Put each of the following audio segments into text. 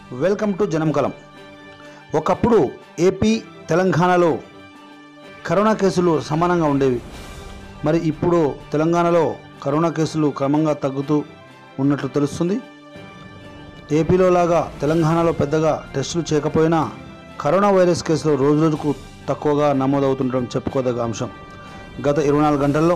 Welcome to జనం కలం. ఒకప్పుడు ఏపీ తెలంగాణలో కరోనా కేసులు సమానంగా ఉండేవి. మరి ఇప్పుడు తెలంగాణలో కరోనా కేసులు క్రమంగా తగ్గుతూ ఉన్నట్లు తెలుస్తుంది. ఏపీలో లాగా తెలంగాణలో పెద్దగా టెస్టులు చేయకపోయినా కరోనా వైరస్ కేసులు రోజురోజుకు తక్కువగా నమోదవుతుండడం చెప్పుకోదగ్గ అంశం. గత 24 గంటల్లో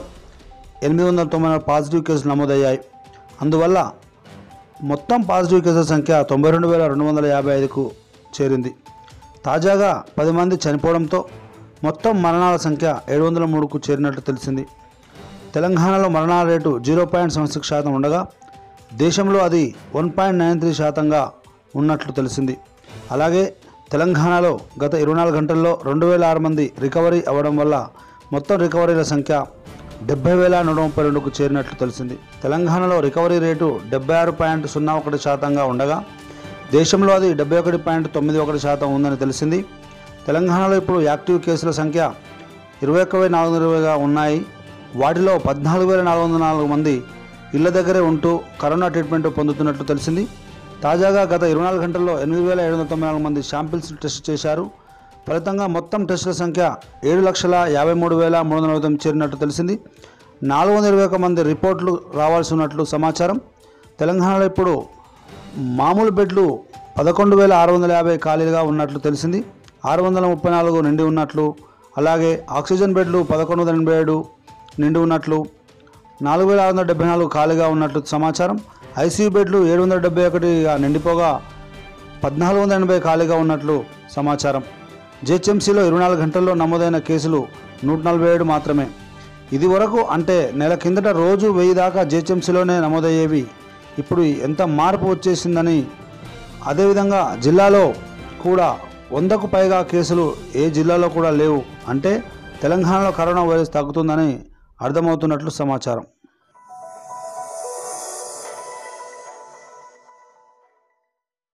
894 పాజిటివ్ కేసులు నమోదయ్యాయి. అందువల్ల మొత్తం పాజిటివ్ కేసుల సంఖ్య 92,255కు చేరింది. తాజాగా 10 మంది చనిపోవడంతో మొత్తం మరణాల సంఖ్య 703కు చేరినట్లు తెలిసింది. తెలంగాణలో మరణాల రేటు 0.76% ఉండగా దేశంలో అది 1.93%గా ఉన్నట్లు తెలిసింది. అలాగే తెలంగాణలో గత 24 గంటల్లో 2,006 మంది రికవరీ అవ్వడం వల్ల మొత్తం రికవరీల సంఖ్య 70,132కు చేరినట్లు తెలిసింది. తెలంగాణలో రికవరీ రేటు 76.01%గా ఉండగా దేశంలో అది 71.91% ఉందని తెలిసింది. తెలంగాణలో ఇప్పుడు యాక్టివ్ కేసుల సంఖ్య 21,420గా ఉన్నాయి. వాటిలో 14,404 మంది ఇళ్ల దగ్గరే ఉంటూ కరోనా ట్రీట్మెంట్ పొందుతున్నట్లు తెలిసింది. తాజాగా గత 24 గంటల్లో 8,794 మంది శాంపిల్స్ టెస్ట్ చేశారు. ఫలితంగా మొత్తం టెస్టుల సంఖ్య 7,53,349 చేరినట్లు తెలిసింది. 421 మంది రిపోర్ట్లు రావాల్సి ఉన్నట్లు సమాచారం. తెలంగాణలో ఇప్పుడు మామూలు బెడ్లు 11,650 ఖాళీలుగా ఉన్నట్లు తెలిసింది. 634 నిండి ఉన్నట్లు, అలాగే ఆక్సిజన్ బెడ్లు 1,187 నిండి ఉన్నట్లు, 4,674 ఖాళీగా ఉన్నట్లు సమాచారం. ఐసీయూ బెడ్లు 771గా నిండిపోగా 1,480 ఖాళీగా ఉన్నట్లు సమాచారం. జీహెచ్ఎంసీలో 24 గంటల్లో నమోదైన కేసులు 147 మాత్రమే. ఇది వరకు అంటే నెల కిందట రోజు 1000 దాకా జీహెచ్ఎంసీలోనే నమోదయ్యేవి. ఇప్పుడు ఎంత మార్పు వచ్చేసిందని, అదేవిధంగా జిల్లాలో కూడా 100కు పైగా కేసులు ఏ జిల్లాలో కూడా లేవు. అంటే తెలంగాణలో కరోనా వైరస్ తగ్గుతుందని అర్థమవుతున్నట్లు సమాచారం.